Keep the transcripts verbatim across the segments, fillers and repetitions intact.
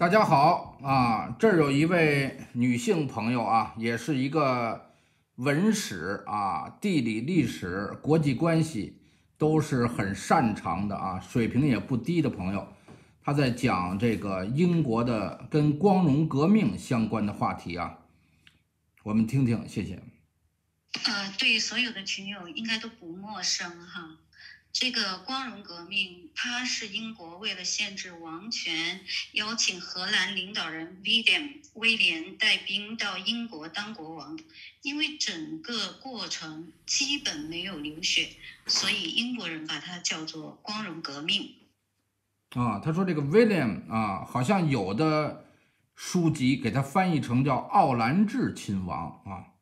大家好啊，这儿有一位女性朋友啊，也是一个文史啊、地理、历史、国际关系都是很擅长的啊，水平也不低的朋友。她在讲这个英国的跟光荣革命相关的话题啊，我们听听，谢谢。 呃，对所有的群友应该都不陌生哈。这个光荣革命，它是英国为了限制王权，邀请荷兰领导人 William 威廉带兵到英国当国王。因为整个过程基本没有流血，所以英国人把它叫做光荣革命。 啊，他说这个 William 啊，好像有的书籍给他翻译成叫奥兰治亲王啊。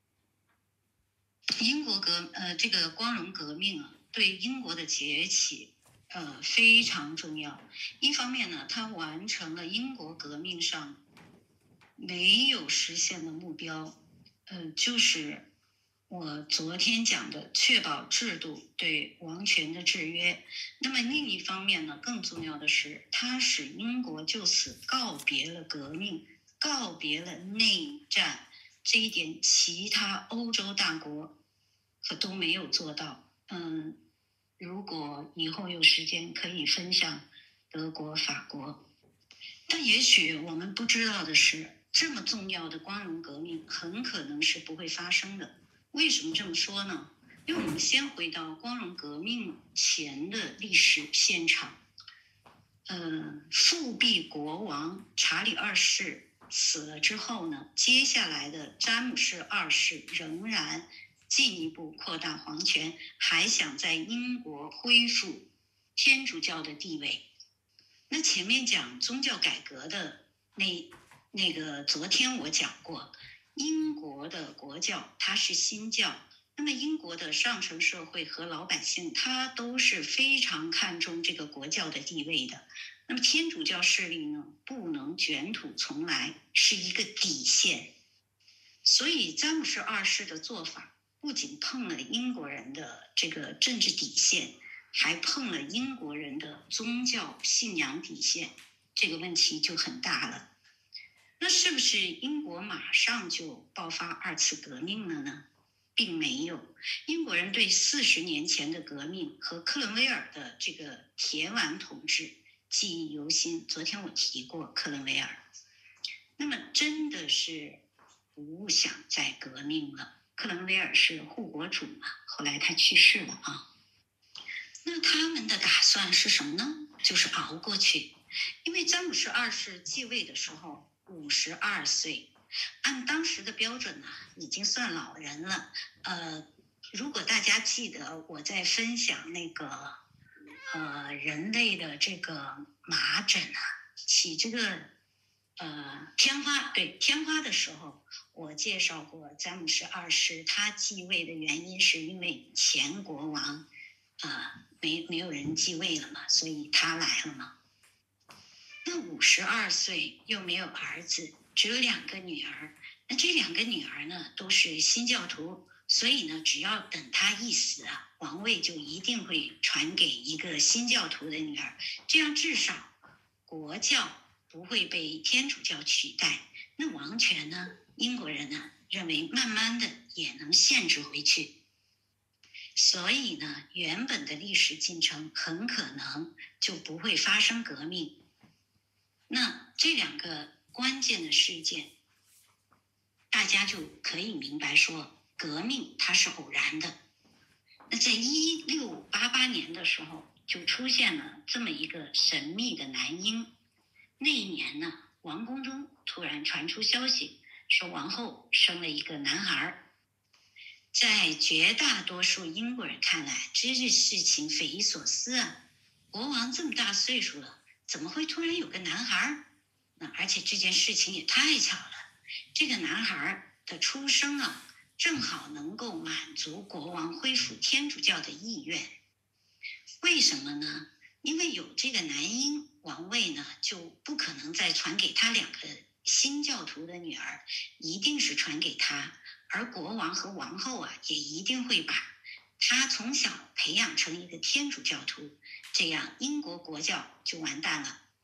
英国革呃这个光荣革命啊，对英国的崛起呃非常重要。一方面呢，它完成了英国革命上没有实现的目标，呃，就是我昨天讲的确保制度对王权的制约。那么另一方面呢，更重要的是，它使英国就此告别了革命，告别了内战。这一点其他欧洲大国可都没有做到。嗯，如果以后有时间可以分享德国、法国。但也许我们不知道的是，这么重要的光荣革命很可能是不会发生的。为什么这么说呢？因为我们先回到光荣革命前的历史现场。呃，复辟国王查理二世死了之后呢，接下来的詹姆士二世仍然进一步扩大皇权，还想在英国恢复天主教的地位。那前面讲宗教改革的那那个，昨天我讲过，英国的国教它是新教，那么英国的上层社会和老百姓，他都是非常看重这个国教的地位的。那么天主教势力呢，不能卷土重来，是一个底线。所以詹姆士二世的做法不仅碰了英国人的这个政治底线，还碰了英国人的宗教信仰底线，这个问题就很大了。那是不是英国马上就爆发二次革命了呢？并没有。英国人对四十年前的革命和克伦威尔的这个铁腕统治记忆犹新。昨天我提过克伦威尔。那么真的是不想再革命了。克伦威尔是护国主嘛，后来他去世了啊。那他们的打算是什么呢？就是熬过去。因为詹姆士二世继位的时候五十二岁，按当时的标准呢，已经算老人了。呃，如果大家记得我在分享那个呃人类的这个麻疹啊，起这个呃天花对天花的时候，我介绍过詹姆士二世他继位的原因是因为前国王呃没没有人继位了嘛，所以他来了嘛。那五十二岁又没有儿子，只有两个女儿。那这两个女儿呢，都是新教徒，所以呢，只要等他一死啊，王位就一定会传给一个新教徒的女儿，这样至少国教不会被天主教取代。那王权呢，英国人呢认为慢慢的也能限制回去。所以呢，原本的历史进程很可能就不会发生革命。那这两个关键的事件，大家就可以明白说，革命它是偶然的。那在一六八八年的时候，就出现了这么一个神秘的男婴。那一年呢，王宫中突然传出消息，说王后生了一个男孩。在绝大多数英国人看来，这是事情匪夷所思啊！国王这么大岁数了，怎么会突然有个男孩？那而且这件事情也太巧了，这个男孩的出生啊，正好能够满足国王恢复天主教的意愿。为什么呢？因为有这个男婴，王位呢就不可能再传给他两个新教徒的女儿，一定是传给他。而国王和王后啊，也一定会把他从小培养成一个天主教徒，这样英国国教就完蛋了。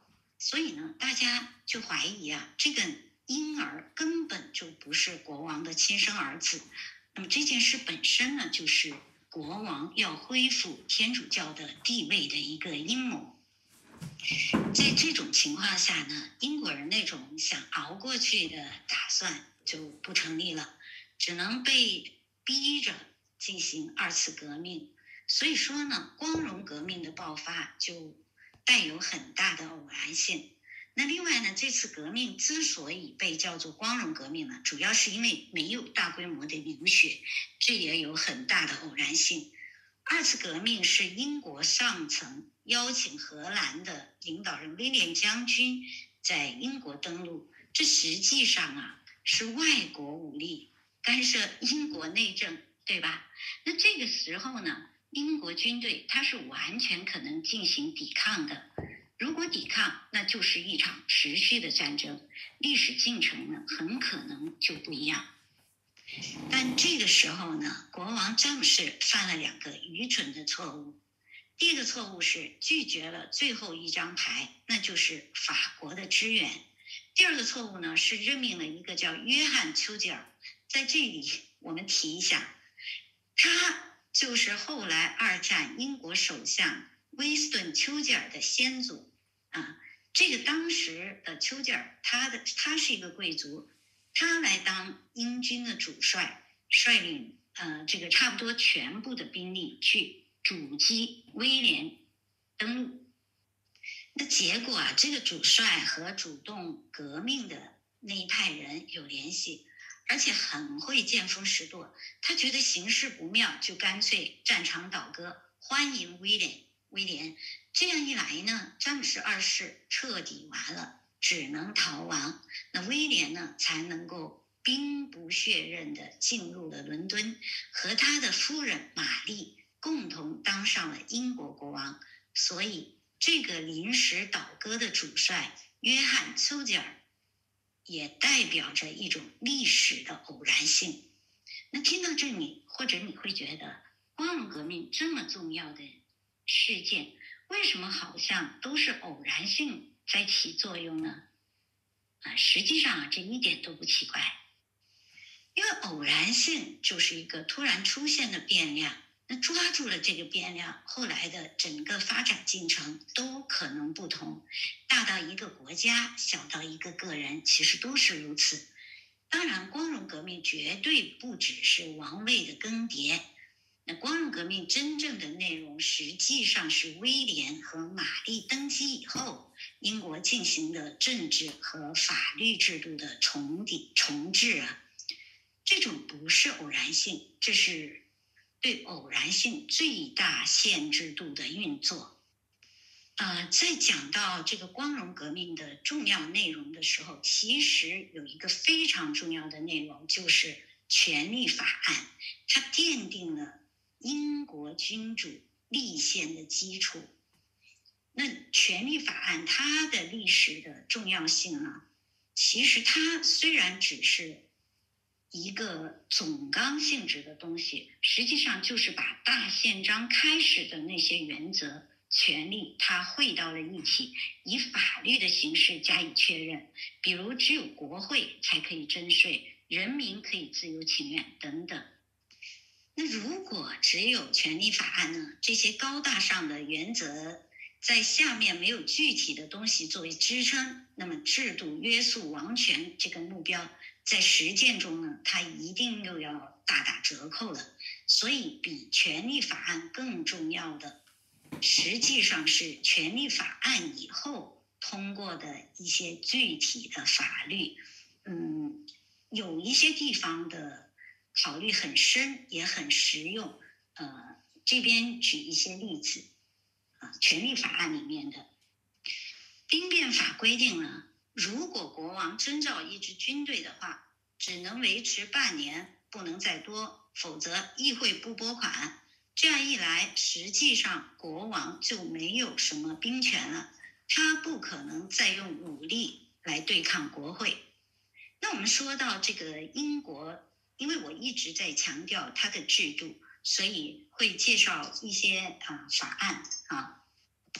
所以呢，大家就怀疑啊，这个婴儿根本就不是国王的亲生儿子。那么这件事本身呢，就是国王要恢复天主教的地位的一个阴谋。在这种情况下呢，英国人那种想熬过去的打算就不成立了，只能被逼着进行二次革命。所以说呢，光荣革命的爆发就带有很大的偶然性。那另外呢，这次革命之所以被叫做光荣革命呢，主要是因为没有大规模的流血，这也有很大的偶然性。二次革命是英国上层邀请荷兰的领导人威廉将军在英国登陆，这实际上啊是外国武力干涉英国内政，对吧？那这个时候呢，英国军队它是完全可能进行抵抗的。如果抵抗，那就是一场持续的战争，历史进程呢很可能就不一样。但这个时候呢，国王詹姆士犯了两个愚蠢的错误。第一个错误是拒绝了最后一张牌，那就是法国的支援。第二个错误呢，是任命了一个叫约翰·丘吉尔。在这里我们提一下，他就是后来二战英国首相威斯顿·丘吉尔的先祖啊。这个当时的丘吉尔，他的他是一个贵族。他来当英军的主帅，率领呃这个差不多全部的兵力去阻击威廉登陆。那结果啊，这个主帅和主动革命的那一派人有联系，而且很会见风使舵。他觉得形势不妙，就干脆战场倒戈，欢迎威廉。威廉这样一来呢，詹姆士二世彻底完了，只能逃亡。那威廉呢，才能够兵不血刃地进入了伦敦，和他的夫人玛丽共同当上了英国国王。所以这个临时倒戈的主帅约翰·丘吉尔也代表着一种历史的偶然性。那听到这里，或者你会觉得光荣革命这么重要的事件，为什么好像都是偶然性在起作用呢？啊，实际上啊，这一点都不奇怪，因为偶然性就是一个突然出现的变量。那抓住了这个变量，后来的整个发展进程都可能不同，大到一个国家，小到一个个人，其实都是如此。当然，光荣革命绝对不只是王位的更迭。那光荣革命真正的内容实际上是威廉和玛丽登基以后，英国进行的政治和法律制度的重底重置啊。这种不是偶然性，这是对偶然性最大限制度的运作。呃，在讲到这个光荣革命的重要内容的时候，其实有一个非常重要的内容，就是权利法案，它奠定了英国君主立宪的基础。那权利法案它的历史的重要性呢，其实它虽然只是一个总纲性质的东西，实际上就是把大宪章开始的那些原则权利它汇到了一起，以法律的形式加以确认。比如只有国会才可以征税，人民可以自由请愿等等。那如果只有权利法案呢，这些高大上的原则在下面没有具体的东西作为支撑，那么制度约束王权这个目标在实践中呢，它一定又要大打折扣了。所以比权利法案更重要的，实际上是权利法案以后通过的一些具体的法律。嗯，有一些地方的考虑很深，也很实用。呃，这边举一些例子啊，权利法案里面的兵变法规定呢，如果国王征召一支军队的话，只能维持半年，不能再多，否则议会不拨款。这样一来，实际上国王就没有什么兵权了，他不可能再用武力来对抗国会。那我们说到这个英国，因为我一直在强调它的制度，所以会介绍一些啊法案啊。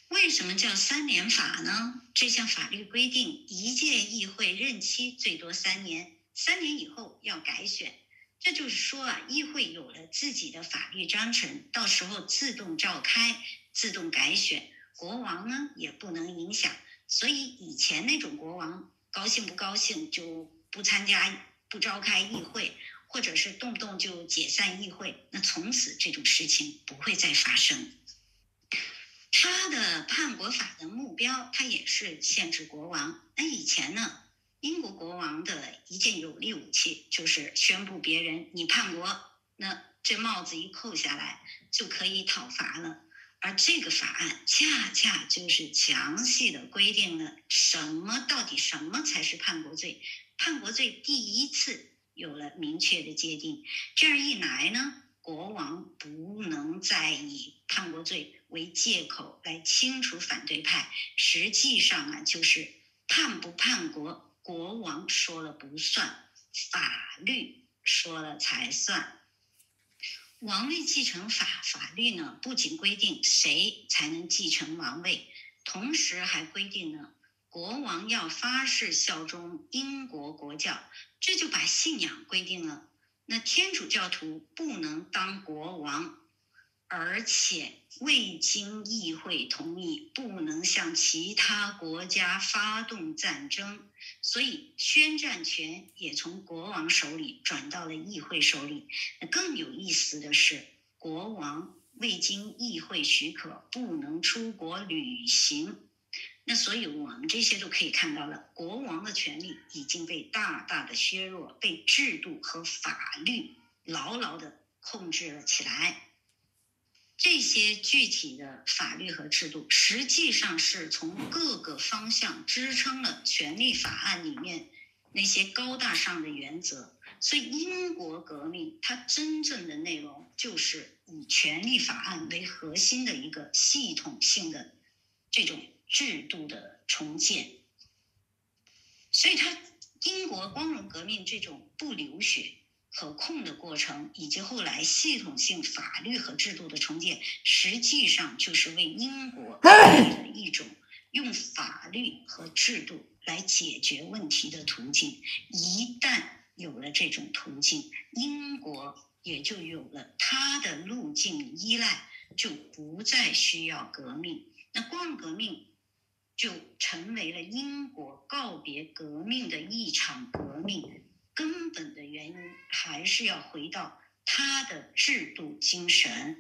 为什么叫三年法呢？这项法律规定，一届议会任期最多三年，三年以后要改选。这就是说啊，议会有了自己的法律章程，到时候自动召开，自动改选，国王呢也不能影响。所以以前那种国王高兴不高兴就不参加、不召开议会，或者是动不动就解散议会，那从此这种事情不会再发生。他的叛国法的目标，他也是限制国王。那以前呢，英国国王的一件有力武器就是宣布别人你叛国，那这帽子一扣下来就可以讨伐了。而这个法案恰恰就是详细的规定了什么到底什么才是叛国罪，叛国罪第一次有了明确的界定。这样一来呢，国王不能再以叛国罪为借口来清除反对派，实际上啊，就是叛不叛国，国王说了不算，法律说了才算。王位继承法法律呢，不仅规定谁才能继承王位，同时还规定呢，国王要发誓效忠英国国教，这就把信仰规定了。那天主教徒不能当国王，而且未经议会同意，不能向其他国家发动战争，所以宣战权也从国王手里转到了议会手里。更有意思的是，国王未经议会许可不能出国旅行。那所以我们这些都可以看到了，国王的权力已经被大大的削弱，被制度和法律牢牢的控制了起来。这些具体的法律和制度实际上是从各个方向支撑了权利法案里面那些高大上的原则。所以英国革命它真正的内容就是以权利法案为核心的一个系统性的这种制度的重建。所以它英国光荣革命这种不流血可控的过程，以及后来系统性法律和制度的重建，实际上就是为英国建立了一种用法律和制度来解决问题的途径。一旦有了这种途径，英国也就有了它的路径依赖，就不再需要革命。那光荣革命就成为了英国告别革命的一场革命。根本的原因还是要回到它的制度精神。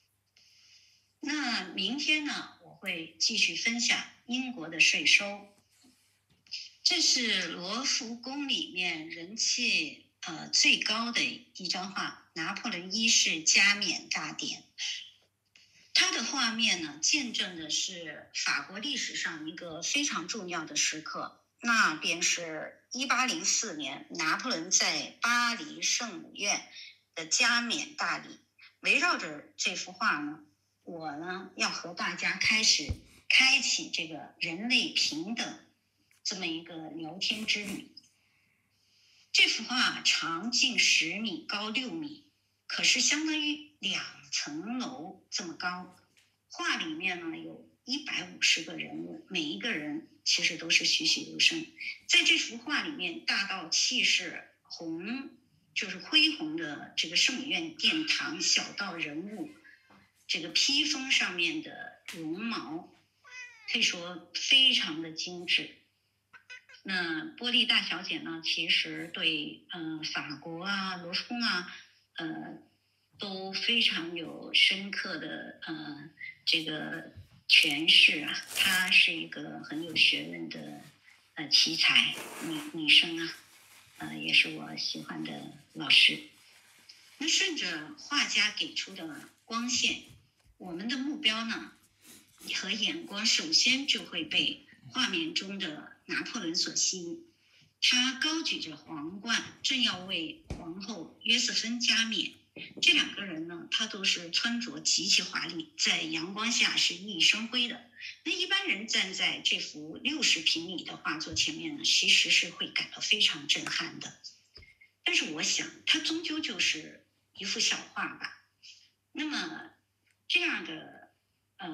那明天呢，我会继续分享英国的税收。这是罗浮宫里面人气呃最高的一张画，拿破仑一世加冕大典。它的画面呢，见证的是法国历史上一个非常重要的时刻。那便是一八零四年拿破仑在巴黎圣母院的加冕大礼。围绕着这幅画呢，我呢要和大家开始开启这个人类平等这么一个聊天之旅。这幅画长近十米，高六米，可是相当于两层楼这么高。画里面呢有一百五十个人物，每一个人其实都是栩栩如生。在这幅画里面，大到气势红，就是恢宏的这个圣母院殿堂，小到人物这个披风上面的绒毛，可以说非常的精致。那波利大小姐呢，其实对嗯、呃、法国啊、罗浮宫啊，呃都非常有深刻的呃这个诠释啊。她是一个很有学问的呃奇才女女生啊，呃也是我喜欢的老师。那顺着画家给出的光线，我们的目标呢和眼光首先就会被画面中的拿破仑所吸引。他高举着皇冠，正要为皇后约瑟芬加冕。这两个人呢，他都是穿着极其华丽，在阳光下是熠熠生辉的。那一般人站在这幅六十平米的画作前面呢，其实是会感到非常震撼的。但是我想，它终究就是一幅小画吧。那么这样的呃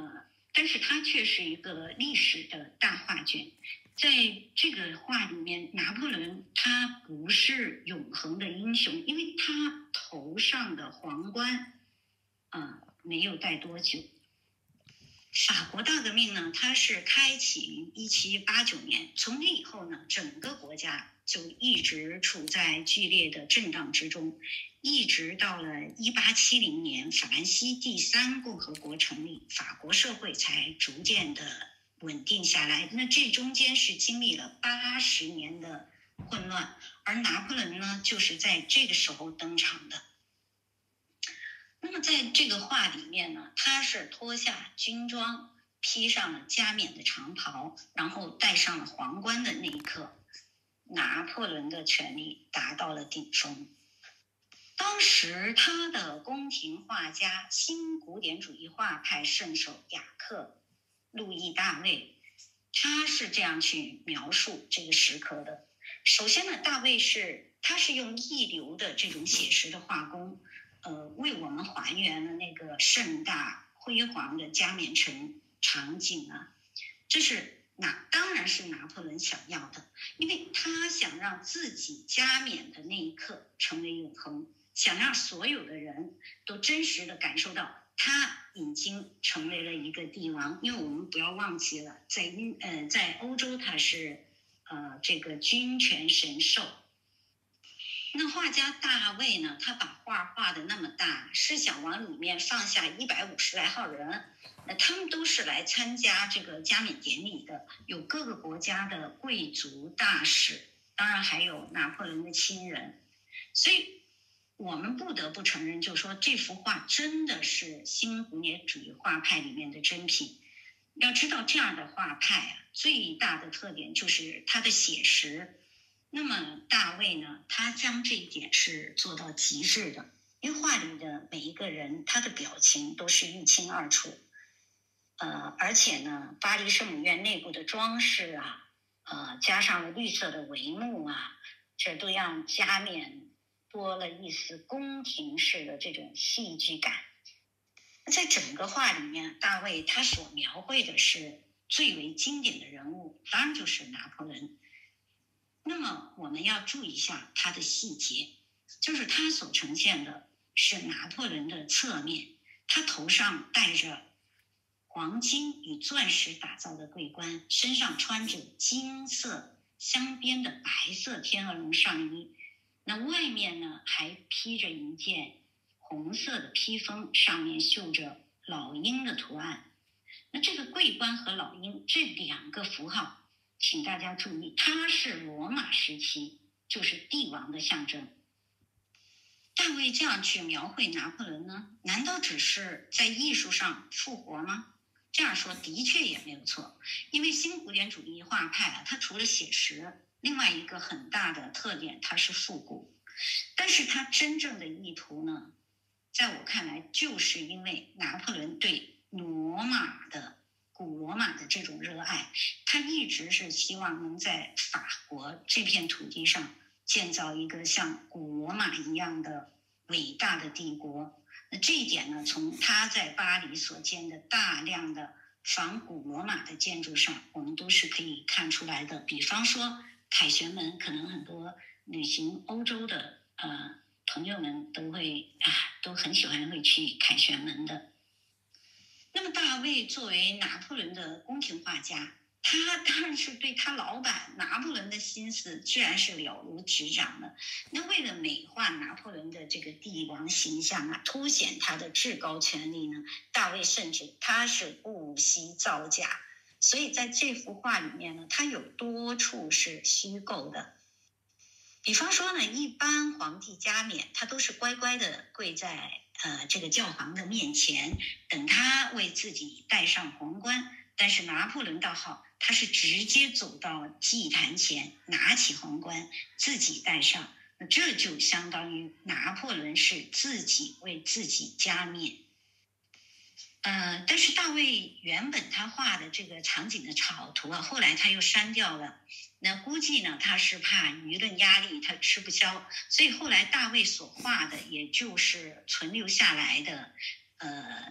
但是它却是一个历史的大画卷。在这个画里面，拿破仑他不是永恒的英雄，因为他头上的皇冠啊、呃、没有戴多久。法国大革命呢，它是开启于一七八九年，从那以后呢，整个国家就一直处在剧烈的震荡之中，一直到了一八七零年，法兰西第三共和国成立，法国社会才逐渐的稳定下来。那这中间是经历了八十年的混乱，而拿破仑呢，就是在这个时候登场的。那么在这个画里面呢，他是脱下军装，披上了加冕的长袍，然后戴上了皇冠的那一刻，拿破仑的权力达到了顶峰。当时他的宫廷画家、新古典主义画派圣手雅克·路易·大卫，他是这样去描述这个时刻的。首先呢，大卫是他是用一流的这种写实的画工，呃，为我们还原了那个盛大辉煌的加冕城场景啊，这是拿当然是拿破仑想要的，因为他想让自己加冕的那一刻成为永恒，想让所有的人都真实的感受到他已经成为了一个帝王。因为我们不要忘记了，在英呃在欧洲他是呃这个君权神授。那画家大卫呢，他把画画的那么大，是想往里面放下一百五十来号人，那他们都是来参加这个加冕典礼的，有各个国家的贵族大使，当然还有拿破仑的亲人。所以我们不得不承认，就是说这幅画真的是新古典主义画派里面的珍品。要知道这样的画派啊，最大的特点就是它的写实。那么大卫呢，他将这一点是做到极致的，因为画里的每一个人他的表情都是一清二楚，呃，而且呢，巴黎圣母院内部的装饰啊，呃，加上了绿色的帷幕啊，这都让加冕多了一丝宫廷式的这种戏剧感。在整个画里面，大卫他所描绘的是最为经典的人物，当然就是拿破仑。那么我们要注意一下他的细节，就是他所呈现的是拿破仑的侧面，他头上戴着黄金与钻石打造的桂冠，身上穿着金色镶边的白色天鹅绒上衣，那外面呢还披着一件红色的披风，上面绣着老鹰的图案。那这个桂冠和老鹰这两个符号，请大家注意，它是罗马时期就是帝王的象征。大卫这样去描绘拿破仑呢，难道只是在艺术上复活吗？这样说的确也没有错，因为新古典主义画派啊，它除了写实，另外一个很大的特点，它是复古。但是它真正的意图呢，在我看来，就是因为拿破仑对罗马的古罗马的这种热爱，他一直是希望能在法国这片土地上建造一个像古罗马一样的伟大的帝国。那这一点呢，从他在巴黎所建的大量的仿古罗马的建筑上，我们都是可以看出来的。比方说凯旋门，可能很多旅行欧洲的呃朋友们都会啊都很喜欢会去凯旋门的。那么大卫作为拿破仑的宫廷画家，他当然是对他老板拿破仑的心思自然是了如指掌的。那为了美化拿破仑的这个帝王形象啊，凸显他的至高权力呢，大卫甚至他是不惜造假。所以在这幅画里面呢，他有多处是虚构的。比方说呢，一般皇帝加冕，他都是乖乖的跪在呃这个教皇的面前，等他为自己戴上皇冠。但是拿破仑倒好，他是直接走到祭坛前，拿起皇冠自己戴上，那这就相当于拿破仑是自己为自己加冕。呃，但是大卫原本他画的这个场景的草图啊，后来他又删掉了。那估计呢，他是怕舆论压力他吃不消，所以后来大卫所画的也就是存留下来的呃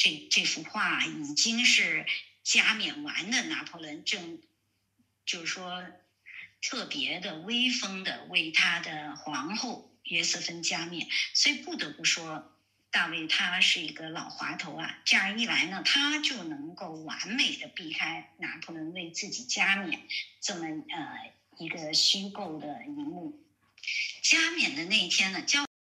这这幅画已经是加冕完的拿破仑正，就是说特别的威风的为他的皇后约瑟芬加冕，所以不得不说，大卫他是一个老滑头啊。这样一来呢，他就能够完美的避开拿破仑为自己加冕这么呃一个虚构的一幕。加冕的那一天呢，教